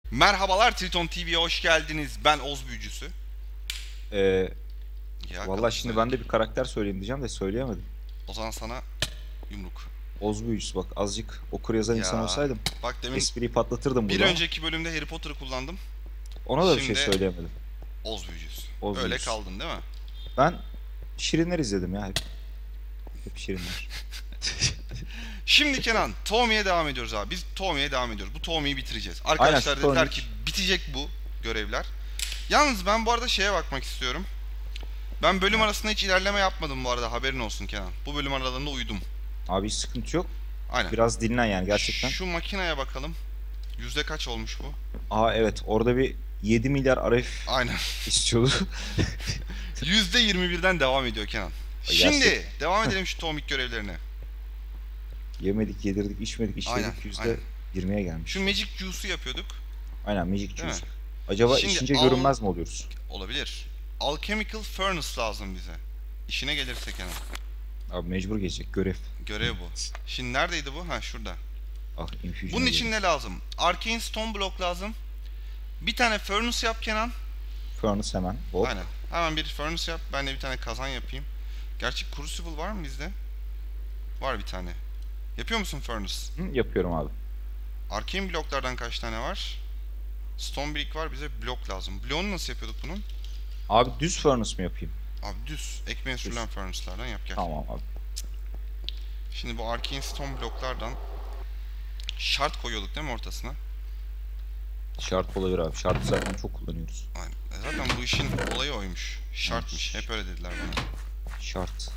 Merhabalar Triton TV'ye hoş geldiniz. Ben Oz Büyücüsü. Ee, Ya Valla kalıcı şimdi ben söyledik. de bir karakter söyleyeyim diyeceğim de söyleyemedim. O zaman sana yumruk. Oz büyücüsü bak azıcık okur yazar insan Ya olsaydım bak demin espriyi patlatırdım bir burada ama önceki bölümde Harry Potter'ı kullandım. ona da bir şey Şimdi söyleyemedim. Oz Büyücüsü. Oz Öyle büyücüsü. kaldın değil mi? Ben Şirinler izledim ya hep Şirinler. Şimdi Kenan, Tommy'ye devam ediyoruz abi. Biz Tommy'ye devam ediyoruz. Bu Tommy'yi bitireceğiz. Aynen şu Arkadaşlar dediler ki Tomik. bitecek bu görevler. Yalnız ben bu arada şeye bakmak istiyorum. Ben bölüm Ha, arasında hiç ilerleme yapmadım bu arada, haberin olsun Kenan. Bu bölüm aralarında uyudum. abi hiç sıkıntı yok. Aynen. Biraz dinlen yani gerçekten. Şu makineye bakalım. Yüzde kaç olmuş bu? Aa evet orada bir 7 milyar RF Aynen. istiyordu. %21'den devam ediyor Kenan. Gerçek Şimdi devam edelim şu tomik görevlerine. yemedik yedirdik içmedik Aynen, içmedik aynen. %20'ye Şu gelmiş. Magic Juice'u yapıyorduk, Aynen Magic değil mi? Juice. Acaba Şimdi içince görünmez mi oluyoruz? olabilir. Alchemical Furnace lazım bize. İşine gelirse Kenan. Abi mecbur geçecek görev. Görev bu. Şimdi neredeydi bu? Ha, şurada. Ah Bunun infusion'a için girdim. ne lazım? Arcane Stone Block lazım. Bir tane Furnace yap Kenan. Furnace hemen. Hop. Aynen. Hemen bir Furnace yap. Ben de bir tane kazan yapayım. Gerçi Crucible var mı bizde? Var bir tane. Yapıyor musun Furnace? Hı, yapıyorum abi. Arcane bloklardan kaç tane var? Stone brick var, bize blok lazım. Bloğunu nasıl yapıyorduk bunun? Abi düz furnace mı yapayım? Abi düz ekmeğe Düz. sürülen furnace'lardan yap gel. Tamam abi. Şimdi bu arcane stone bloklardan şart koyuyorduk değil mi ortasına? Şart olabilir abi. Şartı zaten çok kullanıyoruz. Aynen. Zaten bu işin olayı oymuş. Ha, Şartmış. Hep öyle dediler bana. şart.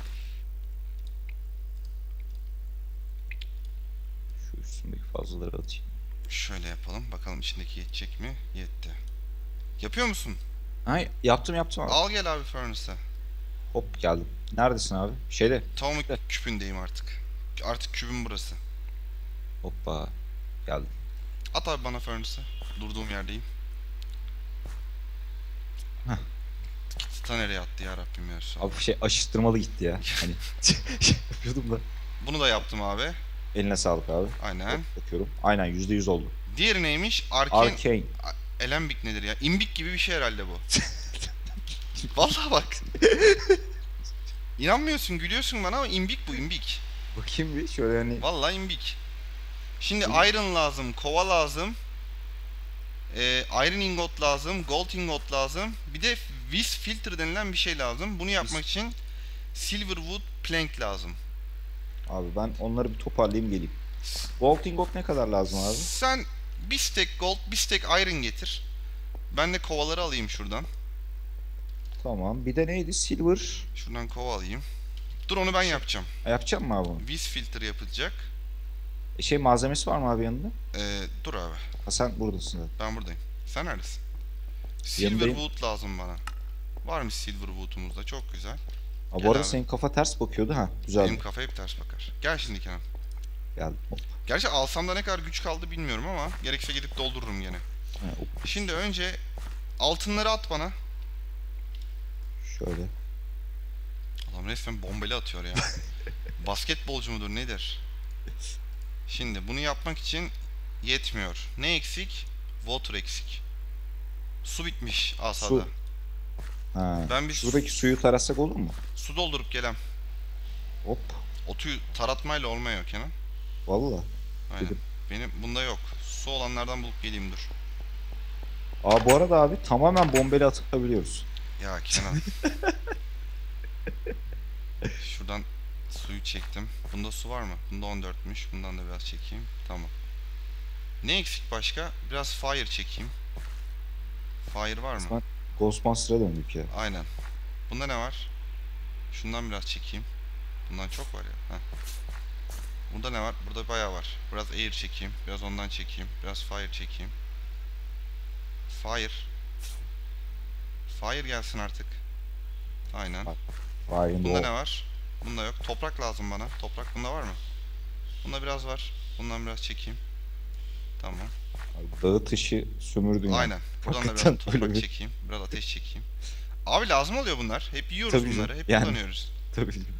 Şu üstündeki fazlaları atayım. Şöyle yapalım. Bakalım içindeki yetecek mi? Yetti. Yapıyor musun? Ay yaptım abi. Al gel abi furnace'ı. Hop geldim. Neredesin abi? Şeyde. Atomic De. küpündeyim artık. Artık kübüm burası. Hoppa. Geldim. At abi bana furnace'ı. Durduğum yerdeyim. Heh. Ta nereye attı ya Rabbim ya Abi Resulallah. şey aşıttırmalı gitti ya. Hani şey yapıyordum da. Bunu da yaptım abi. Eline sağlık abi. Hop Aynen. bakıyorum. Aynen %100 oldu. Diğeri neymiş? Arcane Arcane. Elembik nedir ya? İmbik gibi bir şey herhalde bu. Vallahi bak. İnanmıyorsun, gülüyorsun bana ama imbik bu, imbik. Bakayım bir şöyle hani. Vallahi imbik. Şimdi iron lazım, kova lazım. Iron ingot lazım, gold ingot lazım. Bir de vis filter denilen bir şey lazım. Bunu yapmak için silver wood plank lazım. Abi ben onları bir toparlayayım geleyim. Gold ingot ne kadar lazım abi? Sen bir stack gold, bir stack iron getir. Ben de kovaları alayım şuradan. Tamam. Bir de neydi? Silver. Şuradan kova alayım. Dur, onu ben Şey, yapacağım. yapacağım mı abi onu? Vis filter yapılacak. Şey malzemesi var mı abi yanında? Dur abi. Ha sen buradasın zaten. Ben buradayım. Sen neredesin? Silver Yanındayım. wood lazım bana. Var mı silver wood'umuzda? Çok güzel. Ha, bu Gel arada abi. senin kafa ters bakıyordu ha. Benim Güzeldi. kafa hep ters bakar. Gel şimdi Kenan. Geldi. Hop. Gerçi alsam da ne kadar güç kaldı bilmiyorum ama gerekirse gidip doldururum gene. Ha, hop. Şimdi önce altınları at bana. Şöyle. Adam resmen bombeli atıyor ya. Basketbolcu mudur nedir? Şimdi bunu yapmak için yetmiyor. Ne eksik? Water eksik. Su bitmiş asada. Su. Ha. Ben bir Şuradaki suyu tarasak olur mu? su doldurup gelem. Hop. Otu taratmayla olmuyor Kenan. Valla. Aynen. Dedim. Benim bunda yok. Su olanlardan bulup geleyim dur. Aa bu arada abi tamamen bombeli atabiliyoruz. Ya Kenan. Şuradan suyu çektim. Bunda su var mı? Bunda 14'müş. Bundan da biraz çekeyim. Tamam. Ne eksik başka? Biraz fire çekeyim. Fire var mı? Resmen Ghostbuster'a döndük ya. Aynen. Bunda ne var? Şundan biraz çekeyim. Bundan çok var ya. Heh. Burada ne var? Burada bayağı var. Biraz air çekeyim. Biraz ondan çekeyim. Biraz fire çekeyim. Fire. Fire gelsin artık. Aynen. Bak. Fire'in Bunda ne o. var? Bunda yok. Toprak lazım bana. Toprak bunda var mı? Bunda biraz var. Bundan biraz çekeyim. Tamam. Abi, dağı taşı sömürdün yani. Aynen. Buradan da biraz Hakikaten böyle toprak bir. çekeyim. Biraz ateş çekeyim. Abi lazım oluyor bunlar. Hep yiyoruz Tabii canım. bunları. Hep Yani. kullanıyoruz. Tabii canım.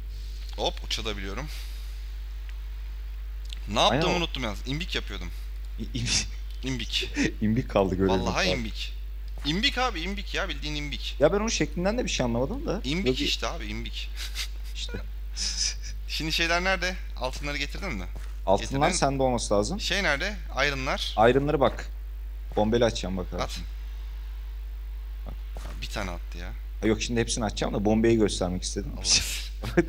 Hop, uçabiliyorum. Ne Aynen yaptığımı o. unuttum yalnız. İmbik yapıyordum. İmbik. İmbik kaldı görevimiz. Vallahi Abi. imbik. İmbik abi, imbik ya, bildiğin imbik. Ya ben onun şeklinden de bir şey anlamadım da. İmbik Böyle bir işte abi, imbik. işte. Şimdi şeyler nerede? Altınları getirdin mi? Altınlar Getirdin. sende olması lazım. Şey nerede? Iron'lar. Iron'ları bak. Bombeli açacağım bak abi. At. Bir tane attı ya. Ha, yok şimdi hepsini açacağım da bombeyi göstermek istedim. Allah.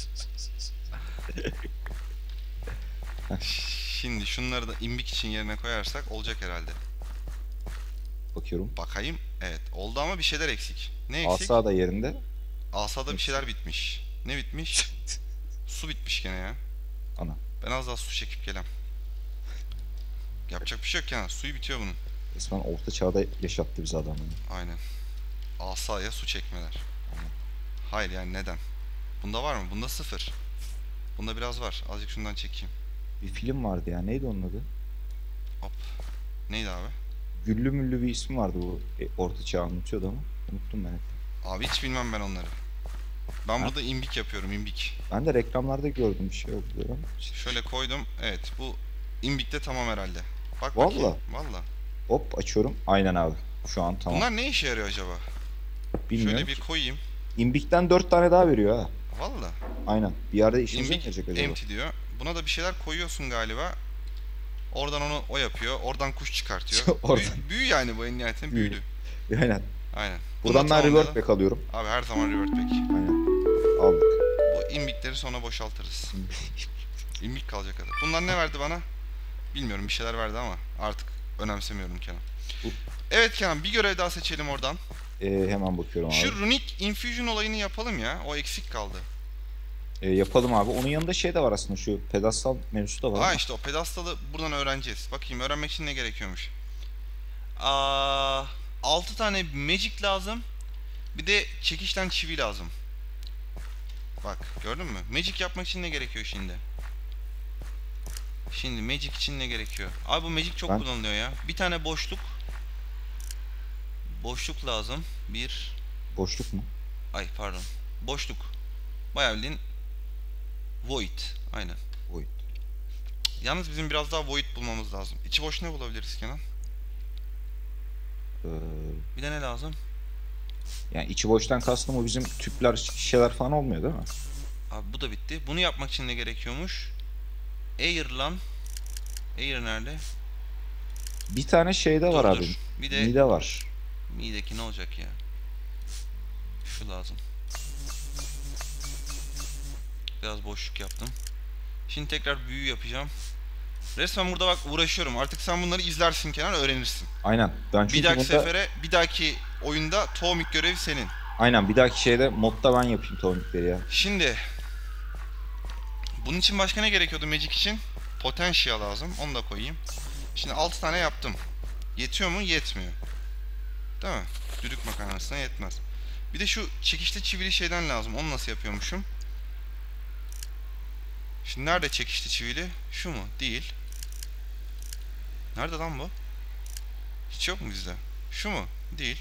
Şimdi şunları da imbik için yerine koyarsak olacak herhalde. Bakıyorum. Bakayım. Evet. Oldu ama bir şeyler eksik. Ne eksik? Asa da yerinde. Asada bir şeyler bitmiş. Ne bitmiş? Su bitmiş gene ya. Ana. Ben az daha su çekip gelem. Yapacak bir şey yok ya. Suyu bitiyor bunun. Resmen orta çağda yaşattı bizi adamını. Aynen. Asaya su çekmeler. Hayır yani neden? Bunda var mı? Bunda sıfır. Bunda biraz var. Azıcık şundan çekeyim. Bir film vardı ya. Neydi onun adı? Hop. Neydi abi? Güllü müllü bir ismi vardı bu. Orta çağ anlatıyordu ama. Unuttum ben hep. Abi hiç bilmem ben onları. Ben Ha? burada imbik yapıyorum, imbik. Ben de reklamlarda gördüm bir şey oldu ama. Şöyle koydum. Evet, bu imbikte tamam herhalde. Bak Valla. bakayım. Valla. Hop açıyorum. Aynen abi. Şu an tamam. Bunlar ne işe yarıyor acaba? Bilmiyorum. Şöyle bir koyayım. İmbik'ten 4 tane daha veriyor ha. Valla. Aynen. Bir yerde işimize mi İmbik gelecek acaba? empty diyor. Buna da bir şeyler koyuyorsun galiba. Oradan onu o yapıyor. Oradan kuş çıkartıyor. Oradan. Büyü yani bu en nihayetinde büyülü. Aynen. Aynen. Bunu Buradan da ben rework tamamlayalım. back alıyorum. Abi her zaman revert pack. Aynen. Aldık. Bu imbikleri sonra boşaltırız. İmbik kalacak kadar. Bunlar ne verdi bana? Bilmiyorum, bir şeyler verdi ama artık önemsemiyorum Kenan. Evet Kenan, bir görev daha seçelim oradan. Hemen bakıyorum abi. Şu Runic Infusion olayını yapalım ya. O eksik kaldı. Yapalım abi. Onun yanında şey de var aslında. Şu pedestal mevzusu da var. Ha ama. işte o pedastalı buradan öğreneceğiz. Bakayım öğrenmek için ne gerekiyormuş. Aa, 6 tane magic lazım. Bir de çekişten çivi lazım. Bak gördün mü? Magic yapmak için ne gerekiyor şimdi? Şimdi magic için ne gerekiyor? Abi bu magic çok Ben- kullanılıyor ya. Bir tane boşluk. Boşluk lazım. Bir. Boşluk mu? Ay pardon. Boşluk. Bayağı bildiğin void. Aynen. Oy. Yalnız bizim biraz daha void bulmamız lazım. İçi boş ne bulabiliriz Kenan? Ee, Bir de ne lazım? Yani içi boştan kastım o bizim tüpler, şişeler falan olmuyor değil mi? Abi bu da bitti. Bunu yapmak için ne gerekiyormuş? Air lan. Air nerede? Bir tane şeyde var Dur, abi. dur. Bir de Mide var. mideki ne olacak ya? Şu lazım. Biraz boşluk yaptım. Şimdi tekrar büyü yapacağım. Resmen burada bak uğraşıyorum. Artık sen bunları izlersin Kenan, öğrenirsin. Aynen. Ben Bir çünkü dahaki bunda... sefere, bir dahaki oyunda Tohumik görevi senin. Aynen bir dahaki şeyde modda ben yapayım tonikleri ya. Şimdi bunun için başka ne gerekiyordu Magic için? Potential lazım. Onu da koyayım. Şimdi 6 tane yaptım. Yetiyor mu? Yetmiyor. Değil mi? Düdük makarnasına yetmez. Bir de şu çekişli çivili şeyden lazım. Onu nasıl yapıyormuşum? Şimdi nerede çekişli çivili? Şu mu? Değil. Nerede lan bu? Hiç yok mu bizde? Şu mu? Değil.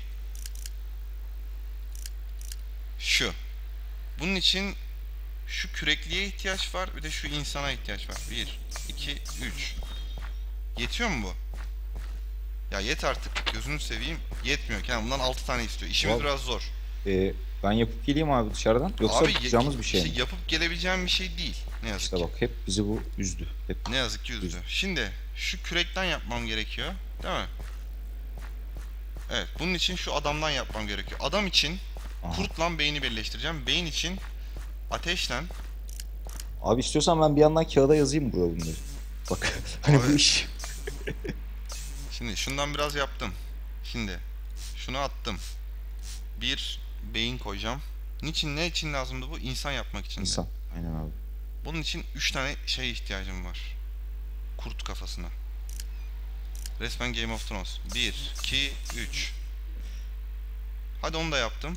Şu. Bunun için şu kürekliğe ihtiyaç var. Bir de şu insana ihtiyaç var. 1, 2, 3. Yetiyor mu bu? Ya yet artık. Gözünü seveyim. Yetmiyor. Yani bundan 6 tane istiyor. İşimiz Vallahi- biraz zor. Ben yapıp geleyim abi dışarıdan. Yoksa Abi yapacağımız bir şey işte mi? yapıp gelebileceğim bir şey değil. Ne yazık İşte ki. bak hep bizi bu üzdü. Hep Ne yazık ki üzdü. Şimdi şu kürekten yapmam gerekiyor. Değil mi? Evet. Bunun için şu adamdan yapmam gerekiyor. Adam için Aha. kurtla beyni birleştireceğim. Beyin için ateşle. Abi istiyorsan ben bir yandan kağıda yazayım burada bunları. Bak hani Abi- bu iş. Şimdi şundan biraz yaptım. Şimdi şunu attım. Bir beyin koyacağım. Niçin, ne için lazımdı bu? İnsan yapmak için de. İnsan. Aynen abi. Bunun için 3 tane şey ihtiyacım var. Kurt kafasına. Resmen Game of Thrones. 1, 2, 3. Hadi onu da yaptım.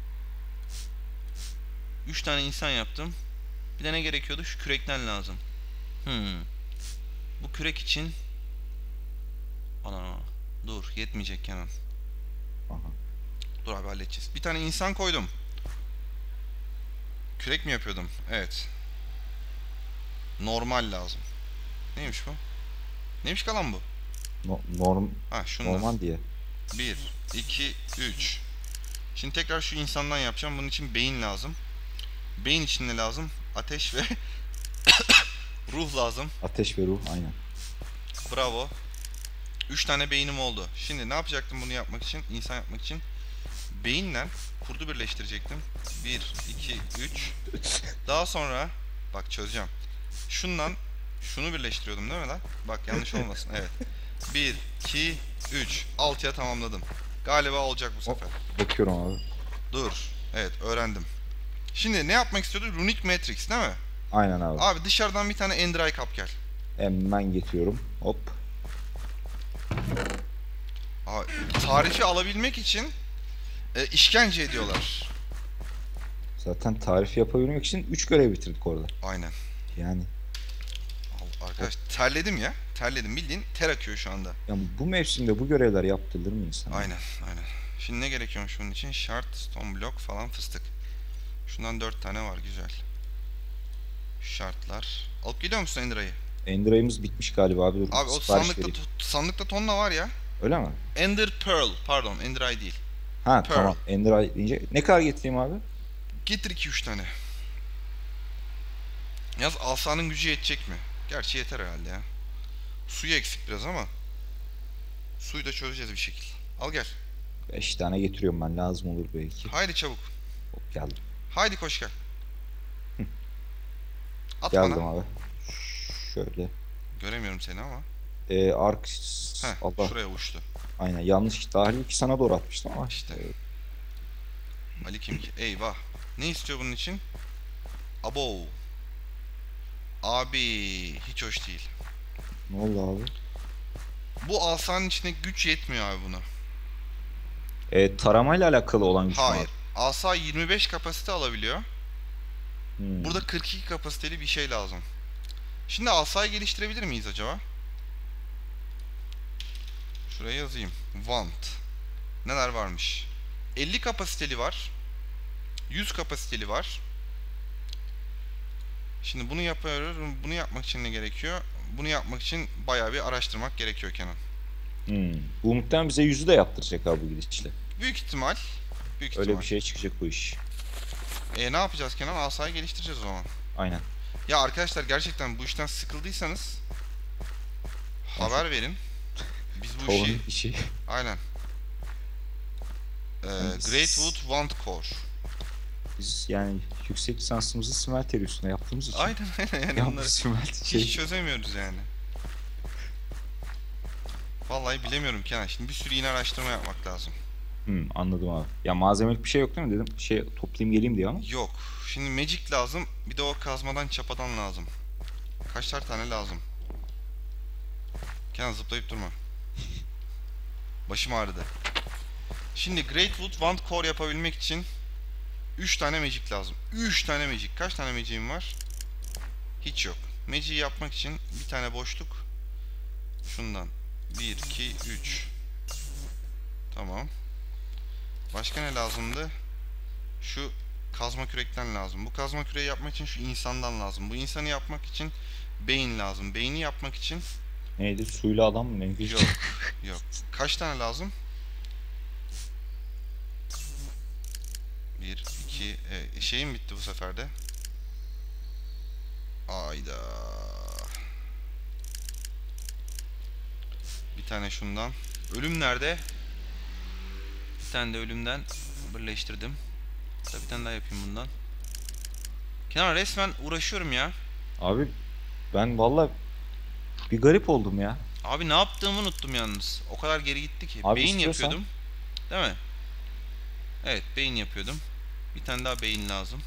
3 tane insan yaptım. Bir de ne gerekiyordu? Şu kürekten lazım. Bu kürek için... Ana, dur yetmeyecek Kenan. Aha. Dur abi halledeceğiz. Bir tane insan koydum. Kürek mi yapıyordum? Evet. Normal lazım. Neymiş bu? Neymiş kalan bu? Ha şundan. Normal diye. 1, 2, 3. Şimdi tekrar şu insandan yapacağım. Bunun için beyin lazım. Beyin için ne lazım? Ateş ve ruh lazım. Ateş ve ruh aynen. Bravo. 3 tane beynim oldu. Şimdi ne yapacaktım bunu yapmak için? İnsan yapmak için. Beyinle kurdu birleştirecektim. 1, 2, 3. Daha sonra bak çözeceğim. Şundan şunu birleştiriyordum değil mi lan? Bak yanlış olmasın. Evet. 1, 2, 3. 6'ya tamamladım. Galiba olacak bu sefer. Bakıyorum abi. Dur. Evet öğrendim. Şimdi ne yapmak istiyorduk? Runic Matrix değil mi? Aynen abi. Abi dışarıdan bir tane Ender kap gel. Hemen getiriyorum. Hop. Abi, tarifi alabilmek için işkence ediyorlar. Zaten tarif yapabilmek için 3 görev bitirdik orada. Aynen. Yani. Arkadaş terledim ya. Terledim bildiğin ter akıyor şu anda. Ya bu mevsimde bu görevler yaptırılır mı insan? Aynen aynen. Şimdi ne gerekiyormuş bunun için? Shard, stone block falan fıstık. Şundan 4 tane var güzel. Şartlar. Alıp geliyor musun Ender'ayı? Ender ayımız bitmiş galiba abi. Dur, Abi o sipariş sandıkta, vereyim. sandıkta tonla var ya. Öyle mi? Ender Pearl. Pardon Ender Eye değil. Ha Pearl. tamam. Ender ay deyince ne kadar getireyim abi? Getir 2-3 tane. Yaz asanın gücü yetecek mi? Gerçi yeter herhalde ya. Suyu eksik biraz ama. Suyu da çözeceğiz bir şekil. Al gel. 5 tane getiriyorum ben. Lazım olur belki. Haydi çabuk. Hop geldim. Haydi koş gel. At Geldim bana. abi. Şöyle. Göremiyorum seni ama. Ark... Heh, Allah. şuraya uçtu. Aynen yanlış. Daha ilk sana doğru atmıştım ama. İşte. Ali kim ki? Eyvah. Ne istiyor bunun için? Abo. Abi hiç hoş değil. Ne oldu abi? Bu asanın içine güç yetmiyor abi buna. Taramayla alakalı olan güç mü Hayır. abi? Asa 25 kapasite alabiliyor. Hmm. Burada 42 kapasiteli bir şey lazım. Şimdi asayı geliştirebilir miyiz acaba? Şuraya yazayım. Want. Neler varmış? 50 kapasiteli var. 100 kapasiteli var. Şimdi bunu yapıyoruz. Bunu yapmak için ne gerekiyor? Bunu yapmak için bayağı bir araştırmak gerekiyor Kenan. Bu muhtemelen bize yüzü de yaptıracak abi bu gidişle. Büyük ihtimal. Büyük Öyle ihtimal. bir şey çıkacak bu iş. Ne yapacağız Kenan? Asayı geliştireceğiz o zaman. Aynen. Ya arkadaşlar gerçekten bu işten sıkıldıysanız haber verin. Biz bu işi... Tavanın işi. Aynen. Greatwood Want Core. Biz yani yüksek lisansımızı Smelter üstüne yaptığımız için. Aynen aynen yani Ya bu onları Smelter hiç çözemiyoruz yani. Vallahi bilemiyorum Kenan. Şimdi bir sürü yine araştırma yapmak lazım. Anladım abi. Ya malzemelik bir şey yok değil mi dedim. Toplayayım geleyim diye ama. Yok. Şimdi magic lazım. Bir de o kazmadan çapadan lazım. Kaçlar tane lazım? Kenan zıplayıp durma. Başım ağrıdı. Şimdi Greatwood Want Core yapabilmek için 3 tane magic lazım. 3 tane magic. Kaç tane magic'im var? Hiç yok. Magic'i yapmak için bir tane boşluk. Şundan. 1, 2, 3. Tamam. Başka ne lazımdı? Şu kazma kürekten lazım. Bu kazma küreği yapmak için şu insandan lazım. Bu insanı yapmak için beyin lazım. Beyni yapmak için... Neydi? Suyla adam mı? Ne? Yok. Yok. Kaç tane lazım? 1, 2... şeyim bitti bu sefer de. Ayda. Bir tane şundan. Ölüm nerede? Bir tane de ölümden birleştirdim. Bir tane daha yapayım bundan. Kenan resmen uğraşıyorum ya. Abi ben valla bir garip oldum ya. Abi ne yaptığımı unuttum yalnız. O kadar geri gitti ki. Abi Beyin istiyorsan... yapıyordum. Değil mi? Evet beyin yapıyordum. Bir tane daha beyin lazım.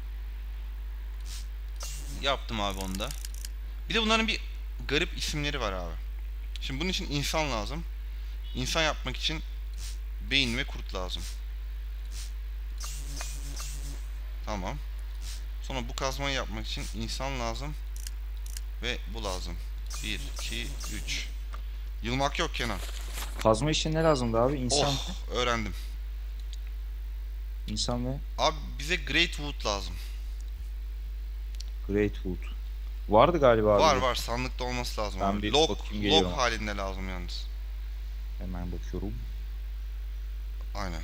Yaptım abi onu da. Bir de bunların bir garip isimleri var abi. Şimdi bunun için insan lazım. İnsan yapmak için beyin ve kurt lazım. Tamam. Sonra bu kazmayı yapmak için insan lazım. Ve bu lazım. 1, 2, 3. Yılmak yok Kenan. Kazma için ne lazımdı abi? İnsan, Oh öğrendim. insan ve Abi bize Great Wood lazım. Great Wood. Vardı galiba abi. Var sandıkta olması lazım Ben abi. bir Log, bakayım, log geliyorum. halinde lazım yalnız. Hemen bakıyorum. Aynen.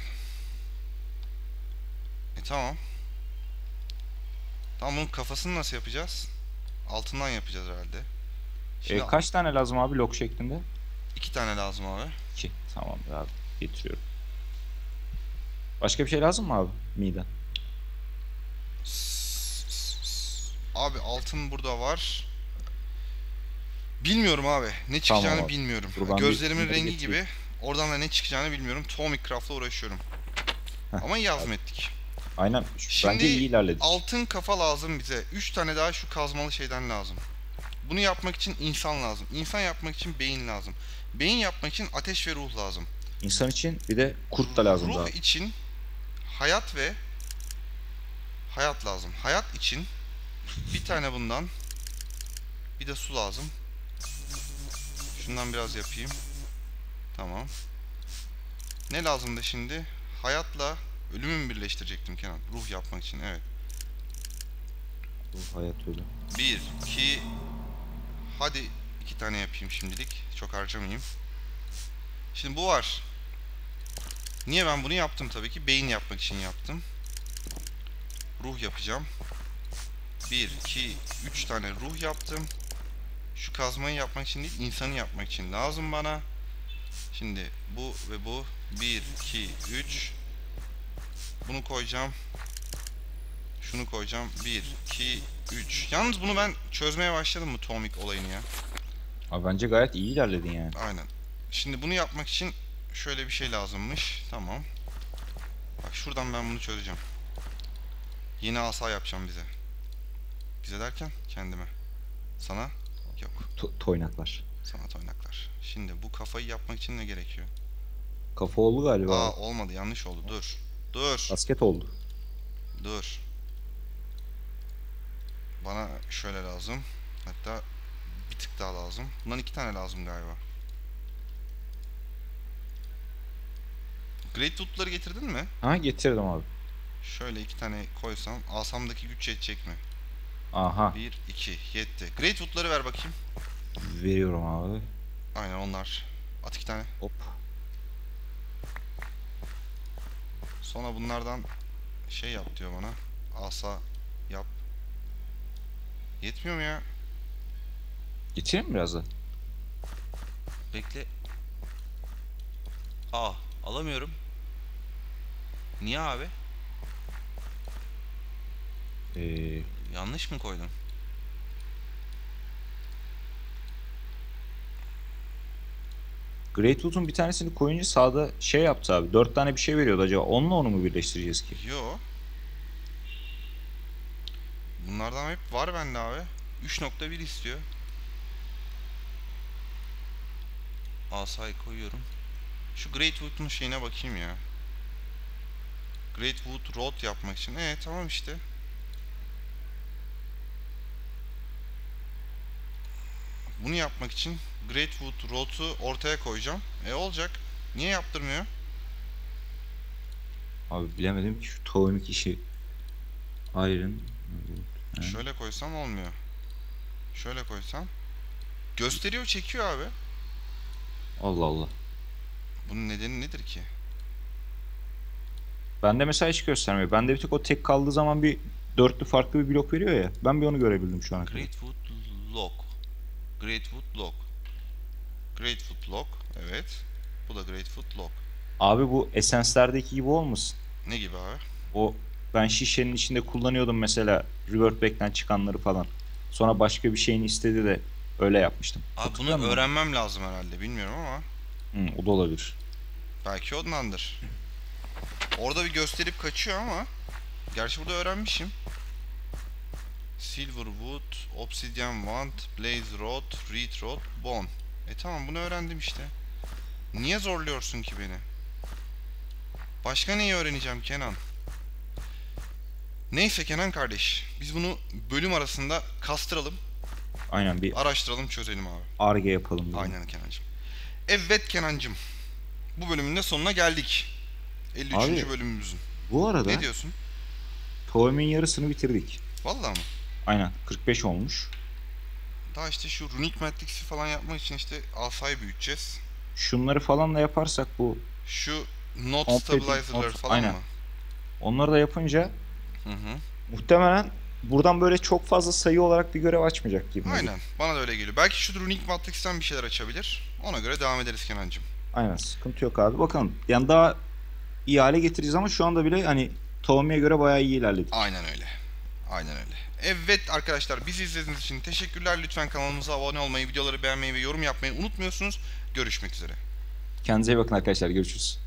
Tamam. Tamam, bunun kafasını nasıl yapacağız? Altından yapacağız herhalde. Şimdi Kaç tane lazım abi lok şeklinde? 2 tane lazım abi. 2. Tamamdır abi. Getiriyorum. Başka bir şey lazım mı abi? Miden. Abi altın burada var. Bilmiyorum abi. Ne çıkacağını Tamam abi. bilmiyorum. Dur ben Gözlerimin bunları rengi getireyim. gibi. Oradan da ne çıkacağını bilmiyorum. Atomic Craft'la uğraşıyorum. Ama iyi azmettik. Aynen. Bence iyi Şimdi ilerledik. altın kafa lazım bize. 3 tane daha şu kazmalı şeyden lazım. Bunu yapmak için insan lazım. İnsan yapmak için beyin lazım. Beyin yapmak için ateş ve ruh lazım. İnsan için bir de kurt da lazım Ruh daha. için hayat ve hayat lazım. Hayat için bir tane bundan, bir de su lazım. Şundan biraz yapayım. Tamam. Ne lazımdı şimdi? Hayatla ölümü mü birleştirecektim Kenan? Ruh yapmak için, evet. Bu hayat öyle. 1, 2, hadi 2 tane yapayım şimdilik. Çok harcamayayım. Şimdi bu var. Niye ben bunu yaptım tabii ki? Beyin yapmak için yaptım. Ruh yapacağım. 1, 2, 3 tane ruh yaptım. Şu kazmayı yapmak için değil, insanı yapmak için lazım bana. Şimdi bu ve bu. 1, 2, 3. Bunu koyacağım. Şunu koyacağım. 1, 2, 3. Yalnız bunu ben çözmeye başladım mı Atomic olayını ya? Abi bence gayet iyi ilerledin yani. Aynen. Şimdi bunu yapmak için şöyle bir şey lazımmış. Tamam. Bak şuradan ben bunu çözeceğim. Yeni asa yapacağım bize. Bize derken kendime. Sana yok. Toynaklar. Sana toynaklar. Şimdi bu kafayı yapmak için ne gerekiyor? Kafa oldu galiba. Aa, olmadı, yanlış oldu. Dur. Dur. Basket oldu. Dur. Bana şöyle lazım. Hatta bir tık daha lazım. Bundan 2 tane lazım galiba. Great Wood'ları getirdin mi? Ha getirdim abi. Şöyle 2 tane koysam asamdaki güç yetecek mi? Aha. 1, 2 yetti. Great Wood'ları ver bakayım. Veriyorum abi. Aynen onlar. At 2 tane. Hop. Sonra bunlardan şey yap diyor bana. Asa yap. Yetmiyor mu ya? Getireyim mi biraz da? Bekle. Aa, alamıyorum. Niye abi? Yanlış mı koydum? Great Wood'un bir tanesini koyunca sağda şey yaptı abi. 4 tane bir şey veriyordu acaba. Onunla onu mu birleştireceğiz ki? Yo. Bunlardan hep var bende abi. 3.1 istiyor. Asayı koyuyorum. Şu Great Wood'un şeyine bakayım ya. Great Wood Road yapmak için. Tamam işte. Bunu yapmak için Great Wood Road'u ortaya koyacağım. Olacak. Niye yaptırmıyor? Abi bilemedim ki şu tohumik işi. Iron. Ha. Şöyle koysam olmuyor. Şöyle koysam. Gösteriyor, çekiyor abi. Allah Allah. Bunun nedeni nedir ki? Bende mesela hiç göstermiyor. Bende bir tek o tek kaldığı zaman bir dörtlü farklı bir blok veriyor ya. Ben bir onu görebildim şu an. Great Wood Lock. Great Wood Lock. Great Wood Lock. Evet. Bu da Great Wood Lock. Abi bu Essence'lerdeki gibi olmasın? Ne gibi abi? O ben şişenin içinde kullanıyordum mesela Revert Back'ten çıkanları falan. Sonra başka bir şeyini istedi de öyle yapmıştım. Abi Hatırlıyor bunu musun? öğrenmem lazım herhalde. Bilmiyorum ama. O da olabilir. Belki ondandır. Orada bir gösterip kaçıyor ama. Gerçi burada öğrenmişim. Silver Wood, Obsidian Wand, Blaze Rod, Reed Rod, Bone. Tamam, bunu öğrendim işte. Niye zorluyorsun ki beni? Başka neyi öğreneceğim Kenan? Neyse Kenan kardeş. Biz bunu bölüm arasında kastıralım. Aynen bir Araştıralım, çözelim abi. Ar-Ge yapalım. Dedim. Aynen Kenancığım. Evet Kenancığım. Bu bölümün de sonuna geldik. 53. Abi, bölümümüzün. Bu arada Ne diyorsun? tohumun yarısını bitirdik. Vallahi mı? Aynen 45 olmuş. Daha işte şu Runic Matrix'i falan yapmak için işte asayı büyüteceğiz. Şunları falan da yaparsak bu Şu Node Competing Stabilizer'ları Nodes, falan aynen. mı? Onları da yapınca Hı hı. muhtemelen buradan böyle çok fazla sayı olarak bir görev açmayacak gibi geliyor. Aynen. Bana da öyle geliyor. Belki şu Runic Matrix'ten bir şeyler açabilir. Ona göre devam ederiz Kenancığım. Aynen, sıkıntı yok abi. Bakalım. Yani daha iyi hale getireceğiz ama şu anda bile hani Tommy'ye göre bayağı iyi ilerledik. Aynen öyle. Aynen öyle. Evet arkadaşlar, bizi izlediğiniz için teşekkürler. Lütfen kanalımıza abone olmayı, videoları beğenmeyi ve yorum yapmayı unutmuyorsunuz. Görüşmek üzere. Kendinize iyi bakın arkadaşlar. Görüşürüz.